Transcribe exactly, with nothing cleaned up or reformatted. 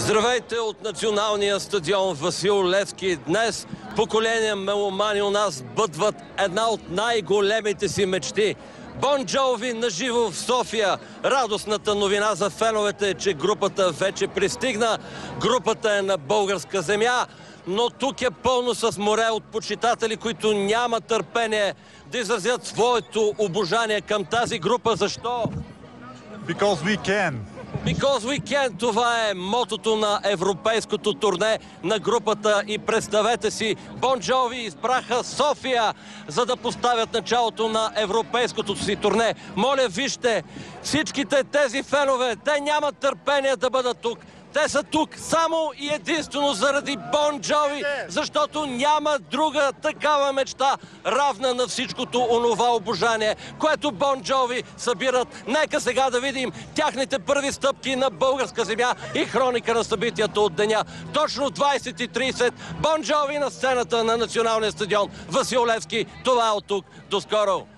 Здравейте от националния стадион Васил Левски. Днес поколения меломани у нас бъдват една от най-големите си мечти. Бон Джови наживо в София. Радостната новина за феновете е, че групата вече пристигна. Групата е на българска земя, но тук е пълно с море от почитатели, които нямат търпение да изразят своето обожание към тази група. Защо? Because we can. Because we can. Това е мотото на европейското турне на групата и представете си, Бон Джови избраха София, за да поставят началото на европейското си турне. Моля, вижте, всичките тези фенове, те нямат търпение да бъдат тук. Те са тук само и единствено заради Бон Джови, защото няма друга такава мечта, равна на всичкото онова обожание, което Бон Джови събират. Нека сега да видим тяхните първи стъпки на българска земя и хроника на събитията от деня. Точно в двайсет и трийсет Бон Джови на сцената на националния стадион Васил Левски. Това е от тук. До скоро!